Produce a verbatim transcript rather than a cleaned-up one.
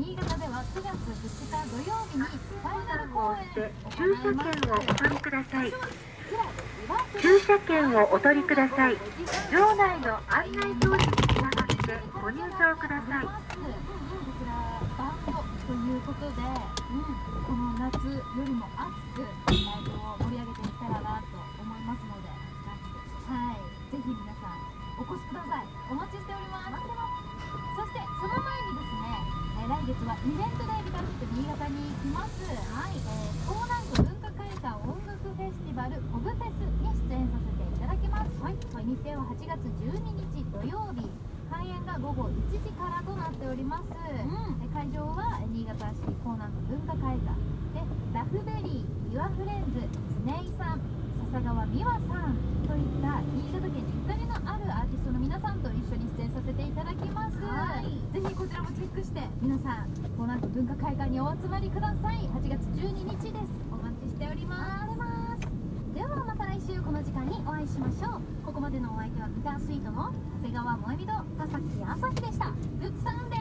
新潟ではくがつふつか土曜日にファイナル公演駐車券をお取りください。駐車券をお取りください。場内の案内表示に従ってご入場ください。 こちらバンドということで、うん、この夏よりも熱くライブを盛り上げていけたらなと思いますので、はい、ぜひ皆さんお越しください。お待ちしております。そしてその前にですね、えー、来月はイベントでビタフット新潟に行きます。はい、えー、港南区文化会館音楽フェスティバルコブフェスに出演させていただきます。はい、日程ははちがつじゅうににち土曜日、開演がごごいちじからとなっております。うん、で会場は新潟市港南区文化会館で、ラフベリー、ユアフレンズ、常井さん、笹川美和さんといった新潟県にゆかりのあるアーティストの皆さんと一緒に出演させていただきます。はい、ぜひこちらもチェックして皆さん港南区文化会館にお集まりください。はちがつじゅうににちです。お待ちしております。ではまた来週この時間にお会いしましょう。ここまでのお相手はギタースイートの長谷川萌実と田崎朝日でした。グッドサンデー。